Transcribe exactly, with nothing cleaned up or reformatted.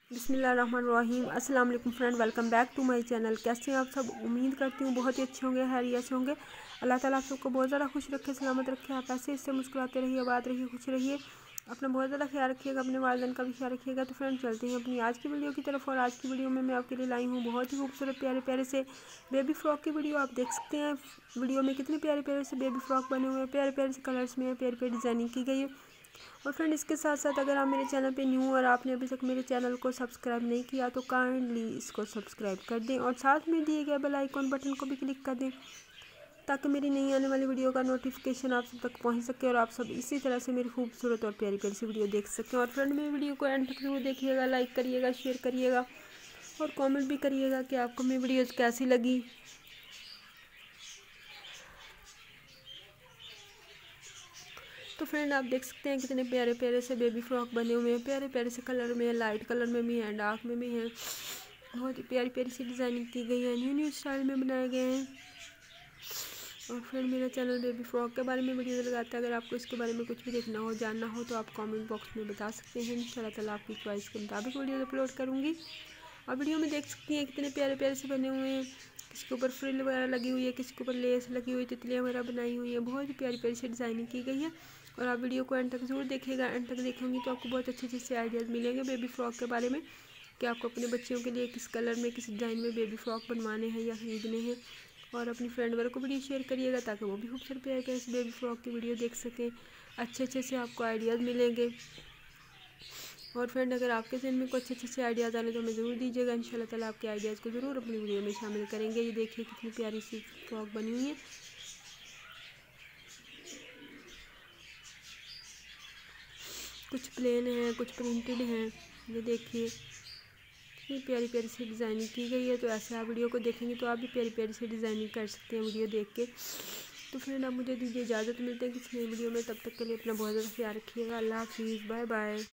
बिस्मिल्लाहिर्रहमानिर्रहीम। अस्सलाम वालेकुम friend, welcome back to my channel. कैसे हैं आप सब? उम्मीद करती हूँ बहुत ही अच्छे होंगे, खैरियत से होंगे। अल्लाह ताला आप सबको बहुत ज़्यादा खुश रखे, सलामत रखे। आप ऐसे इससे मुस्कुराते रहिए, बात रहिए, खुश रहिए। अपना बहुत ज़्यादा ख्याल रखिएगा, अपने वालिदैन का भी ख्याल रखिएगा। तो फ्रेंड चलते हैं अपनी आज की वीडियो की तरफ। और आज की वीडियो में मैं आपके लिए लाई हूँ बहुत ही खूबसूरत प्यारे प्यारे से बेबी फ्रॉक की वीडियो। आप देख सकते हैं वीडियो में कितने प्यारे प्यारे से बेबी फ्रॉक बने हुए हैं, प्यारे प्यारे से कलर्स में, प्यारी प्यारी डिज़ाइनिंग की गई है। और फ्रेंड इसके साथ साथ अगर आप मेरे चैनल पे न्यू और आपने अभी तक मेरे चैनल को सब्सक्राइब नहीं किया तो काइंडली इसको सब्सक्राइब कर दें और साथ में दिए गए बेल आइकॉन बटन को भी क्लिक कर दें ताकि मेरी नई आने वाली वीडियो का नोटिफिकेशन आप सब तक पहुंच सके और आप सब इसी तरह से मेरी खूबसूरत और प्यारी प्यारी सी वीडियो देख सकें। और फ्रेंड मेरी वीडियो को एंड तक जरूर देखिएगा, लाइक करिएगा, शेयर करिएगा और कॉमेंट भी करिएगा कि आपको मेरी वीडियोज़ कैसी लगी। तो फ्रेंड आप देख सकते हैं कितने प्यारे प्यारे से बेबी फ्रॉक बने हुए हैं, प्यारे प्यारे से कलर में, लाइट कलर में भी हैं, डार्क में भी हैं। बहुत ही प्यारी प्यारी सी डिज़ाइनिंग की गई है, न्यू न्यू स्टाइल में बनाए गए हैं। और फ्रेंड मेरा चैनल बेबी फ्रॉक के बारे में वीडियो लगाता है। अगर आपको इसके बारे में कुछ भी देखना हो, जानना हो तो आप कमेंट बॉक्स में बता सकते हैं। इंशाल्लाह ताला आपकी चॉइस के मुताबिक वीडियो अपलोड करूँगी। और वीडियो में देख सकती हैं कितने प्यारे प्यारे से बने हुए हैं। किसी के ऊपर फ्रिल वगैरह लगी हुई है, किसी के ऊपर लेस लगी हुई, तितलियाँ वगैरह बनाई हुई है। बहुत ही प्यारी प्यारी सी डिज़ाइनिंग की गई है। और आप वीडियो को एंड तक जरूर देखिएगा। एंड तक देखेंगे तो आपको बहुत अच्छे अच्छे से आइडियाज़ मिलेंगे बेबी फ्रॉक के बारे में कि आपको अपने बच्चियों के लिए किस कलर में, किस डिज़ाइन में बेबी फ्रॉक बनवाने हैं या खरीदने हैं। और अपनी फ्रेंड वालों को वीडियो शेयर करिएगा ताकि वो भी खूबसूरत प्यारे प्यारे से बेबी फ्रॉक की वीडियो देख सकें। अच्छे अच्छे से आपको आइडियाज़ मिलेंगे। और फ्रेंड अगर आपके जहन में कुछ अच्छे अच्छे आइडियाज़ आने तो हमें ज़रूर दीजिएगा। इंशाल्लाह ताला आपके आइडियाज़ को ज़रूर अपनी वीडियो में शामिल करेंगे। ये देखिए कितनी प्यारी सी फ्रॉक बनी हुई है। कुछ प्लेन है, कुछ प्रिंटेड हैं। ये देखिए कितनी प्यारी प्यारी सी डिज़ाइनिंग की गई है। तो ऐसे आप वीडियो को देखेंगे तो आप भी प्यारी प्यारी सी डिज़ाइनिंग कर सकते हैं वीडियो देख के। तो फ्रेंड आप मुझे दीजिए इजाज़त, मिलते हैं किसी नई वीडियो में। तब तक के लिए अपना बहुत ज़्यादा ख्याल रखिएगा। अल्लाह हाफिज़, बाय बाय।